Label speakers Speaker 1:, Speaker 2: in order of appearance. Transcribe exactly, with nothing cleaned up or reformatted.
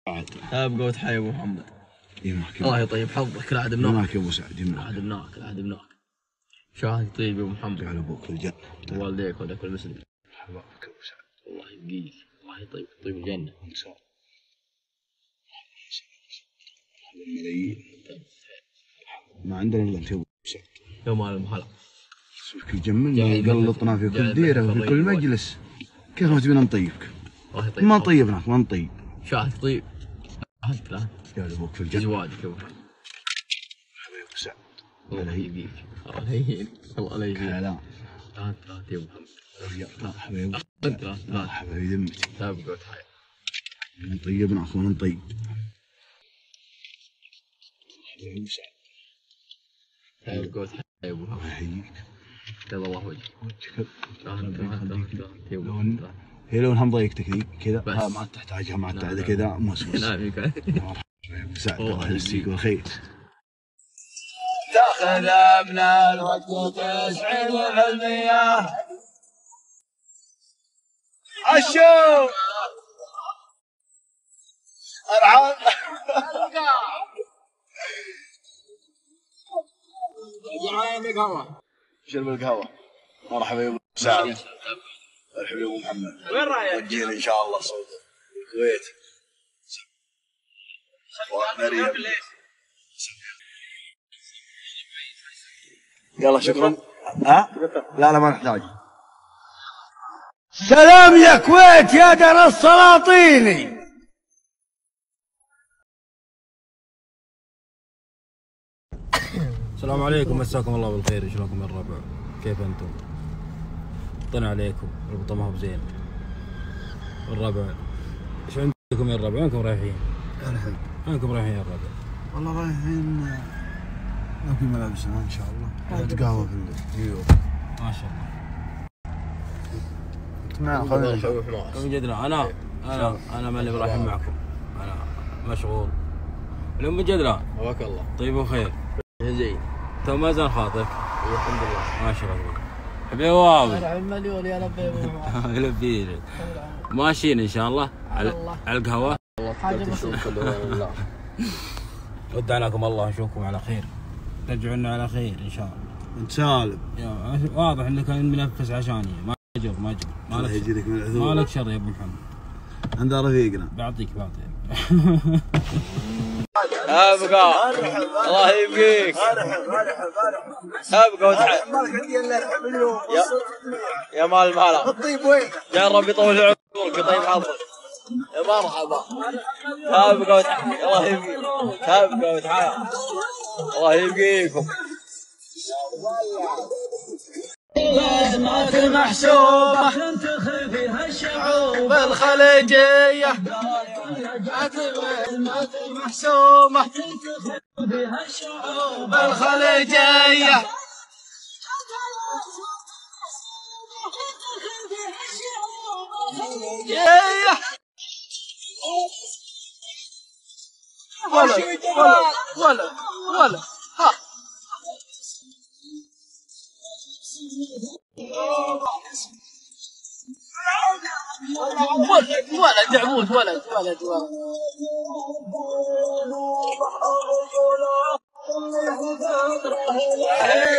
Speaker 1: ابقى وتحيا ابو محمد.
Speaker 2: يماك
Speaker 1: الله يطيب حظك. كل عهد بناك.
Speaker 2: يماك يا ابو سعد يماك.
Speaker 1: كل عهد بناك. كل عهد بناك. شاهد طيب يا ابو محمد.
Speaker 2: جعل ابوك في الجنه
Speaker 1: ووالديك ولا كل مسلم.
Speaker 2: حبابك يا ابو سعد.
Speaker 1: الله يبقيك. الله يطيب طيب الجنه.
Speaker 2: ان شاء الله. الملايين ما عندنا الا انت يا ابو سعد.
Speaker 1: يا مال المهلا.
Speaker 2: اسمك يجملنا يقلطنا في كل ديره وفي كل مجلس. كيف ما تبينا نطيبك؟ ما طيبناك ما نطيب.
Speaker 1: شاهد طيب. شاهد كلام.
Speaker 2: جعل ابوك في الجنه.
Speaker 1: زواجك يا ابو محمد.
Speaker 2: حبيبي ابو سعد.
Speaker 1: الله يبقيك. الله يهينك. الله يهينك.
Speaker 2: كلام.
Speaker 1: لا لا يا ابو محمد.
Speaker 2: لا حبيبي.
Speaker 1: لا لا
Speaker 2: حبيبي ذمتي.
Speaker 1: تابقى وتحيا.
Speaker 2: نطيبناك وما نطيب. حبيبي ابو سعد.
Speaker 1: تابقى وتحيا يا ابو محمد.
Speaker 2: يحييك.
Speaker 1: بيض الله وجهك.
Speaker 2: وجهك.
Speaker 1: لون
Speaker 2: هي لونها مضايقتك ذي كذا. ها ما تحتاجها ما تحتاج كذا موسوس.
Speaker 1: نعم
Speaker 2: سعد الله يمسيك بالخير.
Speaker 3: تاخذ من الوقت تسعد في المياه. عشو ارعب. جعلني قهوه. شرب القهوه. مرحبا يا ابو سعد. مرحبا يا ابو محمد. وين رايح؟ وجينا ان شاء الله صوت الكويت. مريم. يلا شكرا. ها؟ لا لا ما نحتاج.
Speaker 4: سلام يا كويت يا در السلاطيني.
Speaker 5: السلام عليكم مساكم الله بالخير. شلونكم يا الربع؟ كيف انتم؟ طن عليكم البطه ما هو بزين. الربع ايش عندكم يا الربع؟ وينكم رايحين؟
Speaker 2: الحين
Speaker 5: وينكم رايحين يا الربع؟
Speaker 2: والله رايحين ناكل ملابسنا ان شاء الله. نتقهوى في نيويورك.
Speaker 5: ما شاء الله.
Speaker 2: معنا خلينا
Speaker 5: من جدنا انا انا انا ماني رايحين معكم. انا مشغول. اليوم من جدنا.
Speaker 1: هواك الله.
Speaker 5: طيب وخير.
Speaker 1: زين.
Speaker 5: تو ما زال خاطرك.
Speaker 1: الحمد لله.
Speaker 5: ما شاء الله. حبيبي واوي.
Speaker 1: المليون يا لبي.
Speaker 5: يلبيك. ماشيين ان شاء الله على على القهوه.
Speaker 1: والله حاجه بسيطه.
Speaker 5: ودعناكم الله نشوفكم على خير. ترجعوا لنا على خير ان شاء الله.
Speaker 2: انت سالم.
Speaker 5: واضح انك منفس عشاني. ما جر ما جر. ما لك
Speaker 2: يجيك من العذور.
Speaker 5: ما لك شر يا ابو محمد.
Speaker 2: عند رفيقنا.
Speaker 5: بعطيك بعطيك.
Speaker 1: ابقى. الله يبقيك. ابقى وتحيا. يا يا مال المهلا. الطيب وين؟ جاء ربي يطول عمرك ويطيب حظك. يا مرحبا. ابقى وتحيا. الله يبقيك. ابقى وتحيا. الله يبقيكم.
Speaker 3: لازمات محسوبة تنتخب فيها الشعوب الخليجية. لازمات محسوبة تنتخب فيها الشعوب الخليجية. ولا ولا ولا ها ولد ولد عمود ولد ولد ولد